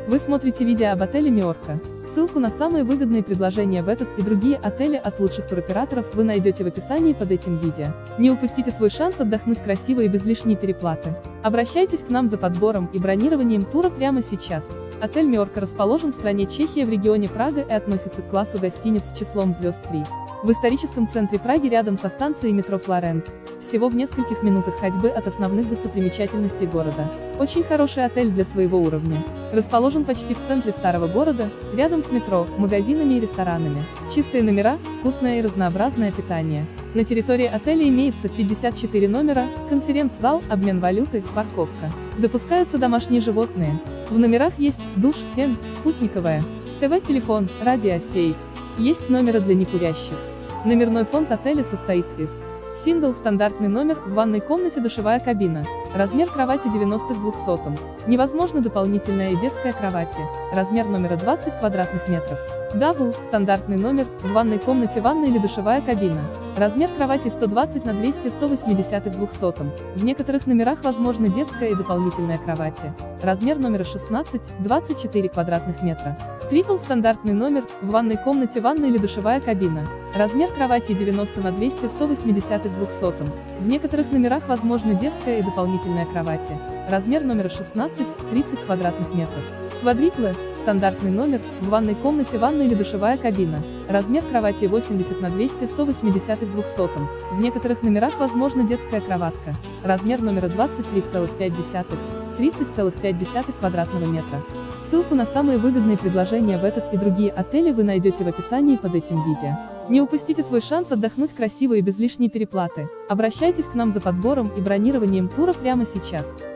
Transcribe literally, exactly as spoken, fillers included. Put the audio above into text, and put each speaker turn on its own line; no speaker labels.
Вы смотрите видео об отеле Миорка. Ссылку на самые выгодные предложения в этот и другие отели от лучших туроператоров вы найдете в описании под этим видео. Не упустите свой шанс отдохнуть красиво и без лишней переплаты. Обращайтесь к нам за подбором и бронированием тура прямо сейчас. Отель Миорка расположен в стране Чехия в регионе Прага и относится к классу гостиниц с числом звезд три. В историческом центре Праги рядом со станцией метро Флорент. Всего в нескольких минутах ходьбы от основных достопримечательностей города. Очень хороший отель для своего уровня. Расположен почти в центре старого города, рядом с метро, магазинами и ресторанами. Чистые номера, вкусное и разнообразное питание. На территории отеля имеется пятьдесят четыре номера, конференц-зал, обмен валюты, парковка. Допускаются домашние животные. В номерах есть душ, фен, спутниковая, ТВ-телефон, радиосейф. Есть номера для некурящих. Номерной фонд отеля состоит из: сингл стандартный номер, в ванной комнате душевая кабина. Размер кровати девяносто к двухсотым. Невозможно дополнительная и детская кровати. Размер номера двадцать квадратных метров. Дабл стандартный номер, в ванной комнате ванная или душевая кабина. Размер кровати сто двадцать на двести сто восемьдесят к двухсотым. В некоторых номерах возможны детская и дополнительная кровати. Размер номера шестнадцать — двадцать четыре квадратных метра. Трипл стандартный номер, в ванной комнате ванная или душевая кабина. Размер кровати девяносто на двести сто восемьдесят к двухсотым. В некоторых номерах возможны детская и дополнительная кровати. Размер номера шестнадцать — тридцать квадратных метров. Квадриплы стандартный номер, в ванной комнате ванная или душевая кабина. Размер кровати восемьдесят на двести сто восемьдесят к двухсотым. В некоторых номерах возможна детская кроватка. Размер номера двадцать три целых пять десятых — тридцать целых пять десятых квадратного метра. Ссылку на самые выгодные предложения в этот и другие отели вы найдете в описании под этим видео. Не упустите свой шанс отдохнуть красиво и без лишней переплаты. Обращайтесь к нам за подбором и бронированием тура прямо сейчас.